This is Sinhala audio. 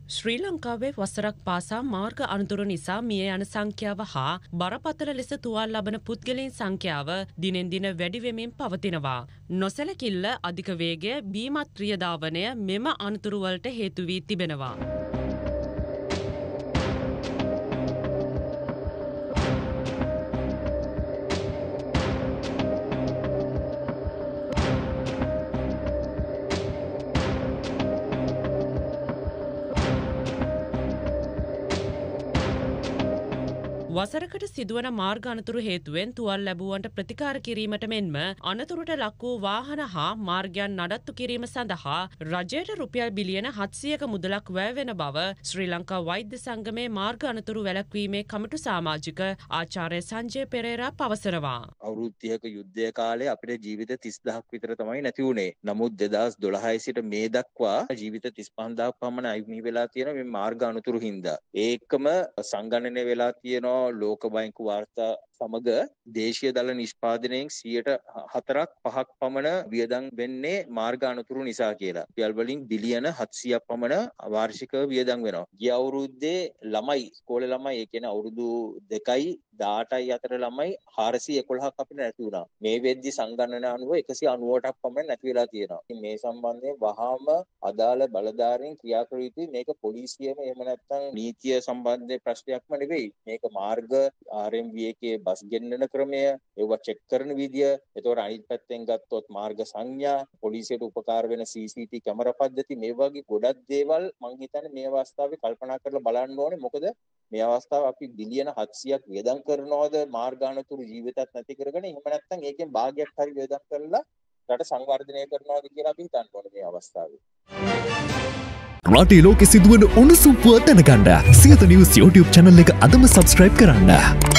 ශ්‍රී ලංකාවේ වසරක් පාසා මාර්ග අනතුරු නිසා මිය යන සංඛ්‍යාව හා බරපතල ලෙස තුවාල ලබන පුද්ගලයන් සංඛ්‍යාව දිනෙන් දින වැඩි වෙමින් පවතිනවා. නොසැලකිල්ල, අධික වේගය, බීමත් ක්‍රියාදාවනය මෙම අනතුරු වලට හේතු වී තිබෙනවා. වසරකට සිදුවන මාර්ග අනතුරු හේතුවෙන් තුවාල ලැබුවන්ට ප්‍රතිකාර කිරීමට මෙන්ම අනතුරට ලක් වූ වාහන හා මාර්ගයන් නඩත්තු කිරීම සඳහා රජයට රුපියල් බිලියන 700ක මුදලක් වැය වෙන බව ශ්‍රී ලංකා වෛද්‍ය සංගමේ මාර්ග අනතුරු වැළැක්වීමේ කමිටු සමාජික ආචාර්ය සංජය පෙරේරා පවසනවා. අවුරුදු 30ක යුද්ධය කාලේ අපිට ජීවිත 30000ක් විතර තමයි නැති වුණේ. නමුත් 2012 සිට මේ දක්වා ජීවිත 35000ක් පමණ අහිමි වෙලා තියෙන මේ මාර්ග අනතුරු හින්දා. ඒකම සංගණනය වෙලා තියෙනවා ලෝක බැංකු වාර්තා සමග දේශීය දල නිෂ්පාදනයෙන් 4%ක් 5ක් පමණ වියදම් වෙන්නේ මාර්ග අනතුරු නිසා කියලා. රුපියල් වලින් බිලියන 700ක් පමණ වාර්ෂික වියදම් වෙනවා. ගිය අවුරුද්දේ ළමයි ඉස්කෝලේ ළමයි ඒ කියන්නේ අවුරුදු 2යි 18යි අතර ළමයි 411ක් අපිට නැති වුණා. මේ වෙද්දි සංගණන අනුව 198ක් පමණ නැති වෙලා තියෙනවා. මේ සම්බන්ධයෙන් වහාම අදාළ බලධාරීන් ක්‍රියා කර යුතුයි. මේක පොලිසියම එහෙම නැත්නම් නීතිය සම්බන්ධ ප්‍රශ්නයක්ම නෙවෙයි. මේක මාර්ග RMV එකේ බස් ගෙන්නන ක්‍රමය, ඒවා චෙක් කරන විදිය, ඒතකොට අනිත් පැත්තෙන් ගත්තොත් මාර්ග සංඥා, පොලිසියට උපකාර වෙන CCTV කැමරා පද්ධති, මේ වගේ ගොඩක් දේවල් මම හිතන්නේ මේ අවස්ථාවේ කල්පනා කරලා බලන්න ඕනේ. මොකද මේ අවස්ථාව අපි බිලියන 700ක් වියදම් කරනවද මාර්ග අනතුරු ජීවිතත් නැති කරගෙන, එහෙම නැත්නම් ඒකෙන් භාගයක් හරි වියදම් කරලා රට සංවර්ධනය කරනවද කියලා අපි හිතන්න ඕනේ මේ අවස්ථාවේ. රටේ ලෝකෙ සිදුවන උණුසුම් පුවත් දැනගන්න සියත නිවුස් YouTube channel එක අදම subscribe කරන්න.